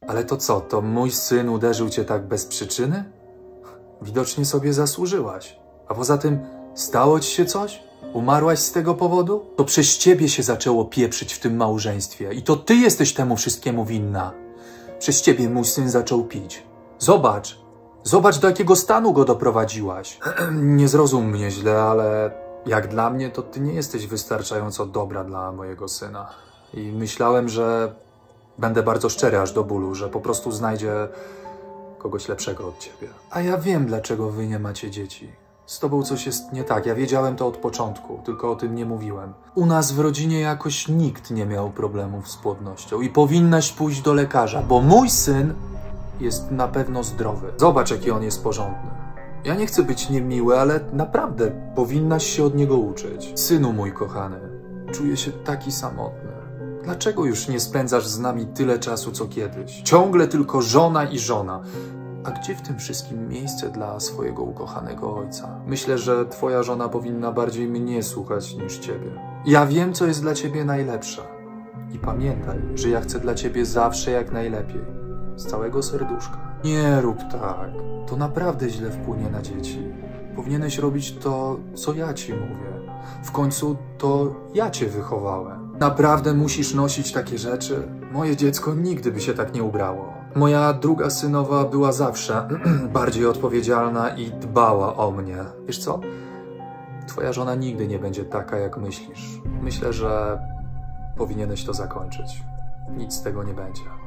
Ale to co, to mój syn uderzył cię tak bez przyczyny? Widocznie sobie zasłużyłaś. A poza tym, stało ci się coś? Umarłaś z tego powodu? To przez ciebie się zaczęło pieprzyć w tym małżeństwie i to ty jesteś temu wszystkiemu winna. Przez ciebie mój syn zaczął pić. Zobacz, do jakiego stanu go doprowadziłaś. Nie zrozum mnie źle, ale jak dla mnie, to ty nie jesteś wystarczająco dobra dla mojego syna. I myślałem, że będę bardzo szczery aż do bólu, że po prostu znajdzie kogoś lepszego od ciebie. A ja wiem, dlaczego wy nie macie dzieci. Z tobą coś jest nie tak. Ja wiedziałem to od początku, tylko o tym nie mówiłem. U nas w rodzinie jakoś nikt nie miał problemów z płodnością i powinnaś pójść do lekarza, bo mój syn jest na pewno zdrowy. Zobacz, jaki on jest porządny. Ja nie chcę być niemiły, ale naprawdę powinnaś się od niego uczyć. Synu mój kochany, czuję się taki samotny. Dlaczego już nie spędzasz z nami tyle czasu, co kiedyś? Ciągle tylko żona i żona. A gdzie w tym wszystkim miejsce dla swojego ukochanego ojca? Myślę, że twoja żona powinna bardziej mnie słuchać niż ciebie. Ja wiem, co jest dla ciebie najlepsze. I pamiętaj, że ja chcę dla ciebie zawsze jak najlepiej. Z całego serduszka. Nie rób tak. To naprawdę źle wpłynie na dzieci. Powinieneś robić to, co ja ci mówię. W końcu to ja cię wychowałem. Naprawdę musisz nosić takie rzeczy? Moje dziecko nigdy by się tak nie ubrało. Moja druga synowa była zawsze bardziej odpowiedzialna i dbała o mnie. Wiesz co? Twoja żona nigdy nie będzie taka, jak myślisz. Myślę, że powinieneś to zakończyć. Nic z tego nie będzie.